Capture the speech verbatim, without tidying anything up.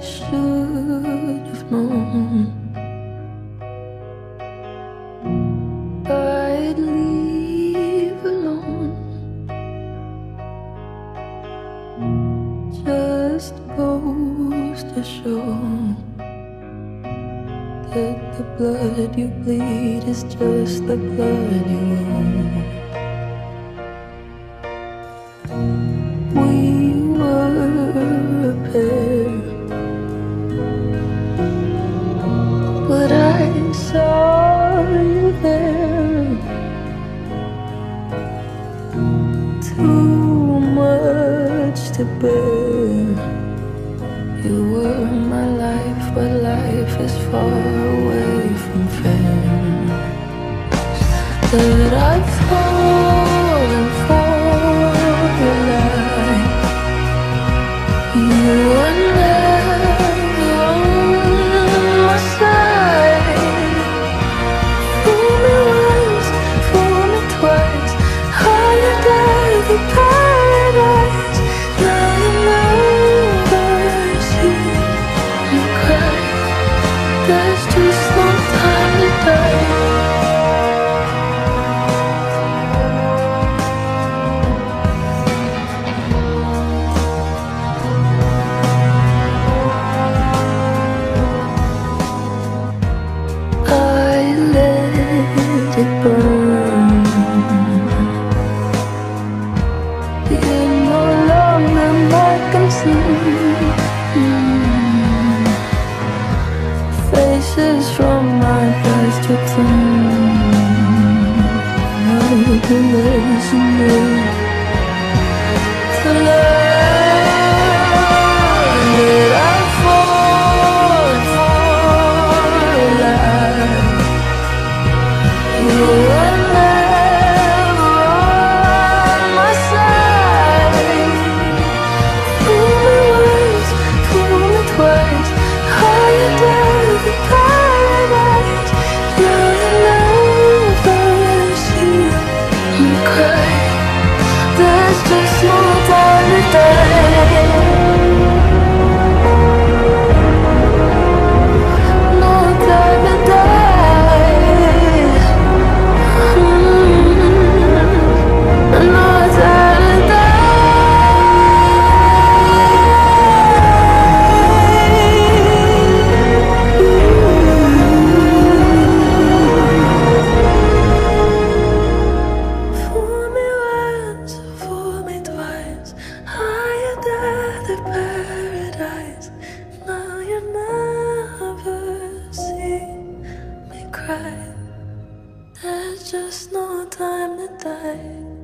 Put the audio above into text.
should have known I'd leave alone. Just goes to show that the blood you bleed is just the blood you own. We were a pair, but I saw you there. Too much to bear. You were my life, but life is far away from fair. That I've fallen for your life. You were never on my side. Fool me once, fool me twice. How you gave the paradise. Now you never see me cry. There's just no time to die. It burn. You're no longer my concern. mm. Faces from my past return. I've been listening to learn that I fall for life. You were never on my side. Fool me once, fool me twice. How you dare the paradise. Now you never see me cry. There's just no time to die. No time to die. Paradise. Now you never see me cry. There's just no time to die.